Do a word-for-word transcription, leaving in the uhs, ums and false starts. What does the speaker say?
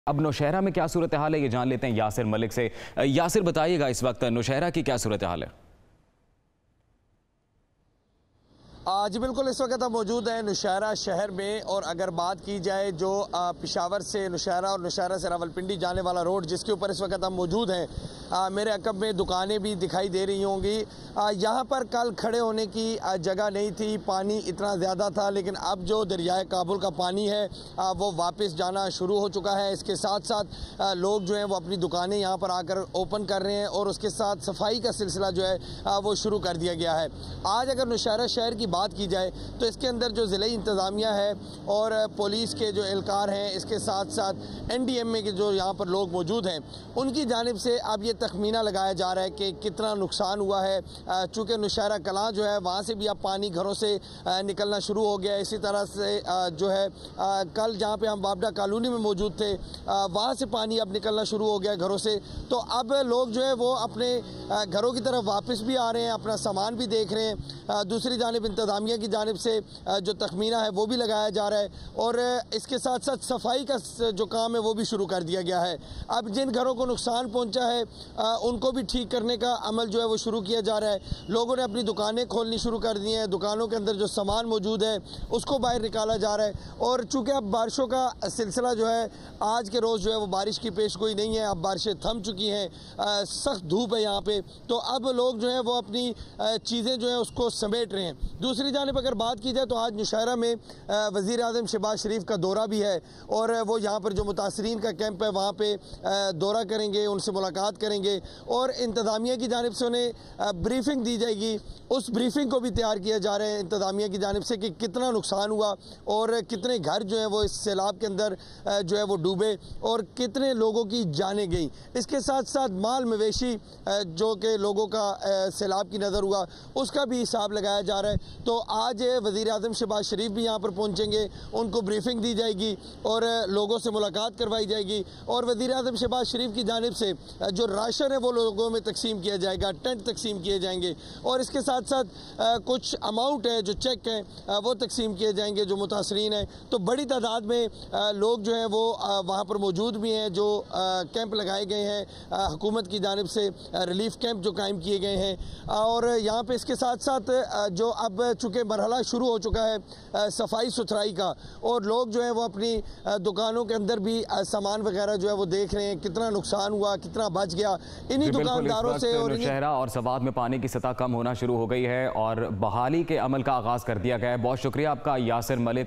اب نوشہرہ میں کیا صورتحال ہے یہ جان لیتے ہیں یاسر ملک سے۔ یاسر بتائیے گا اس وقت نوشہرہ کی کیا صورتحال ہے؟ جی بالکل، اس وقت ہم موجود ہیں نوشہرہ شہر میں، اور اگر بات کی جائے جو پشاور سے نوشہرہ اور نوشہرہ سے راولپنڈی جانے والا روڈ جس کے اوپر اس وقت ہم موجود ہیں، میرے عقب میں دکانیں بھی دکھائی دے رہی ہوں گی۔ یہاں پر کل کھڑے ہونے کی جگہ نہیں تھی، پانی اتنا زیادہ تھا، لیکن اب جو دریائے کابل کا پانی ہے وہ واپس جانا شروع ہو چکا ہے۔ اس کے ساتھ ساتھ لوگ جو ہیں وہ اپنی دکانیں یہاں پر آ کر اوپن کر رہے ہیں، اور اس کے ساتھ صفائی کا سلسلہ جو ہے وہ شروع کر دیا گیا ہے۔ آج اگر نوشہرہ شہر کی بات کی جائے تو اس کے اندر جو ضلعی انتظامیہ ہے اور پولیس کے جو اہلکار ہیں، اس کے ساتھ ساتھ این ڈی ایم اے کے جو یہاں پر لوگ موجود ہیں، ان کی جانب سے اب یہ تخمینہ لگایا جا رہا ہے کہ کتنا نقصان ہوا ہے۔ چونکہ نوشہرہ کلاں جو ہے وہاں سے بھی اب پانی گھروں سے نکلنا شروع ہو گیا ہے۔ اسی طرح سے جو ہے کل جہاں پہ ہم بابڈا کالونی میں موجود تھے وہاں سے پانی اب نکلنا شروع ہو گیا گھروں سے، تو اب لوگ جو ہے وہ اپنے گھروں کی طرف واپس بھی آ رہے ہیں، اپنا سامان بھی دیکھ رہے ہیں۔ دوسری جانب انتظامیہ کی جانب سے جو تخمینہ ہے وہ بھی لگایا جا رہا ہے، اور اس کے ساتھ ساتھ صفائی کا جو کام ہے وہ بھی شروع کر دیا گیا ہے۔ اب جن گھروں کو نقصان پہنچا ہے ان کو بھی ٹھیک کرنے کا عمل جو ہے وہ شروع کیا جا رہا ہے۔ لوگوں نے اپنی دکانیں کھولنی شروع کر دی ہیں، دکانوں کے اندر جو سامان موجود ہے اس کو باہر نکالا جا رہا ہے، اور چونکہ اب بارشوں کا سلسلہ جو ہے آج کے روز جو ہے وہ بارش کی پیش گوئی نہیں ہے، اب بارشیں تھم چکی ہیں، سخت دھوپ ہے یہاں پہ، تو اب لوگ جو ہیں وہ اپنی چیزیں جو ہیں اس کو سمیٹ رہے ہیں۔ دوسری جانب اگر بات کی جائے تو آج نوشہرہ میں وزیر اعظم شہباز شریف کا دورہ بھی ہے، اور وہ یہاں پر جو متاثرین کا کیمپ ہے وہاں پہ دورہ کریں گے، ان سے ملاقات کریں گے، اور انتظامیہ کی جانب سے انہیں بریفنگ دی جائے گی۔ اس بریفنگ کو بھی تیار کیا جا رہا ہے انتظامیہ کی جانب سے کہ کتنا نقصان ہوا، اور کتنے گھر جو ہیں وہ اس سیلاب کے اندر جو ہے وہ ڈوبے، اور کتنے لوگوں کی جانیں گئیں۔ اس کے ساتھ ساتھ مال مویشی جو کہ لوگوں کا سیلاب کی نظر ہوا اس کا بھی حساب لگایا جا رہا ہے۔ تو آج وزیر اعظم شہباز شریف بھی یہاں پر پہنچیں گے، ان کو بریفنگ دی جائے گی اور لوگوں سے ملاقات کروائی جائے گی، اور وزیر اعظم شہباز شریف کی جانب سے جو راشن ہے وہ لوگوں میں تقسیم کیا جائے گا، ٹینٹ تقسیم کیے جائیں گے، اور اس کے ساتھ ساتھ کچھ اماؤنٹ ہے جو چیک ہیں وہ تقسیم کیے جائیں گے جو متاثرین ہیں۔ تو بڑی تعداد میں لوگ جو ہیں وہ وہاں پر موجود بھی ہیں، جو کیمپ لگائے گئے ہیں حکومت کی جانب سے، ریلیف کیمپ جو قائم کیے گئے ہیں، اور یہاں پہ اس کے ساتھ ساتھ جو اب چونکہ مرحلہ شروع ہو چکا ہے صفائی ستھرائی کا، اور لوگ جو ہیں وہ اپنی دکانوں کے اندر بھی سامان وغیرہ جو ہے وہ دیکھ رہے ہیں کتنا نقصان ہوا، کتنا بچ گیا انہی دکانداروں سے۔ اور نوشہرہ اور سوات میں پانی کی سطح کم ہونا شروع ہو گئی ہے اور بحالی کے عمل کا آغاز کر دیا گیا ہے۔ بہت شکریہ آپ کا یاسر ملک۔